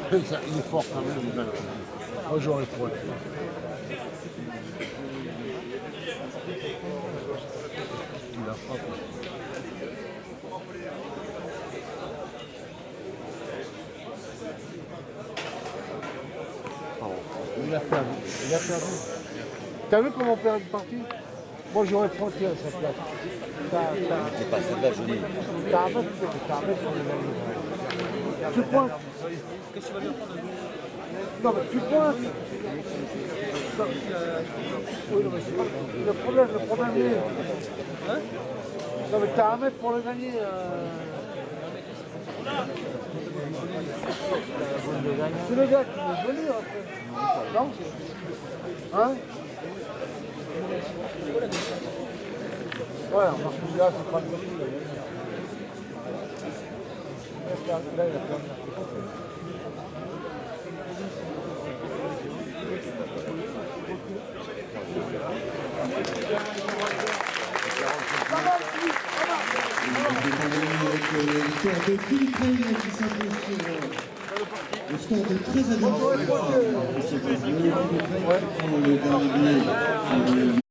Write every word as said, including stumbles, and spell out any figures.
Ça, il est fort quand même. Moi j'aurais point. Il a frappé. Il a perdu. Il a perdu. T'as vu comment on perd une partie? Moi j'aurais pointé à sa place. C'est pas celle-là, je dis. T'as un mec, t'as un mec pour les gagner. Tu pointes. Qu'est-ce que tu vas bien prendre? Non mais tu pointes. Non, oui, non, mais c'est pas le problème, le problème est. Hein? Non mais t'as un mec pour le gagner. Euh... C'est le gars qui veut venir après. Non? Hein? Ouais, on marche plus là, c'est pas le côté. Là, il a perdu. Avec le score de Philippe Rey qui s'impose sur le score de treize à dix. Le dernier billet.